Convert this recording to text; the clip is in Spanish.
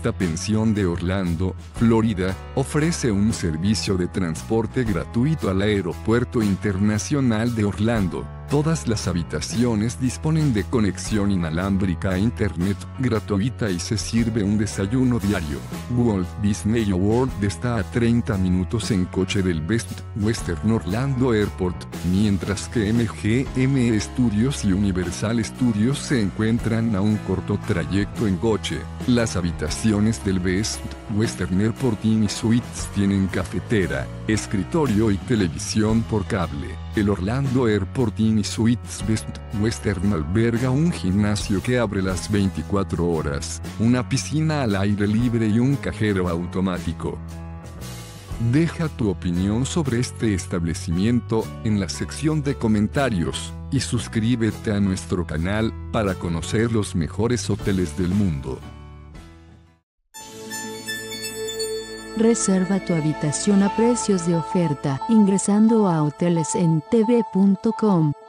Esta pensión de Orlando, Florida, ofrece un servicio de transporte gratuito al Aeropuerto Internacional de Orlando. Todas las habitaciones disponen de conexión inalámbrica a Internet gratuita y se sirve un desayuno diario. Walt Disney World está a 30 minutos en coche del Best Western Orlando Airport, mientras que MGM Studios y Universal Studios se encuentran a un corto trayecto en coche. Las habitaciones del Best Western Airport Inn y Suites tienen cafetera, escritorio y televisión por cable. El Orlando Airport Inn y Suites Best Western alberga un gimnasio que abre las 24 horas, una piscina al aire libre y un cajero automático. Deja tu opinión sobre este establecimiento en la sección de comentarios, y suscríbete a nuestro canal para conocer los mejores hoteles del mundo. Reserva tu habitación a precios de oferta ingresando a hotelesentv.com.